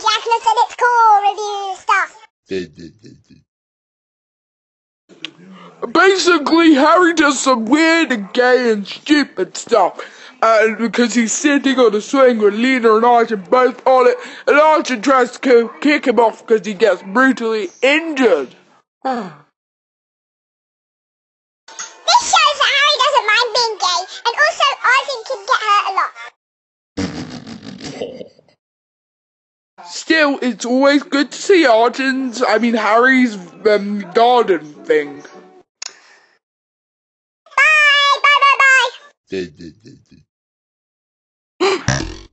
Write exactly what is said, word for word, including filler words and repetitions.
called Yaggness and it's cool review stuff. Basically, Harry does some weird and gay and stupid stuff. Uh, because he's sitting on a swing with Lena and Archie both on it, and Archie tries to kick him off because he gets brutally injured. This shows that Harry doesn't mind being gay, and also Archie can get hurt a lot. Still, it's always good to see Archie's, I mean Harry's um, garden thing. Bye, bye, bye, bye.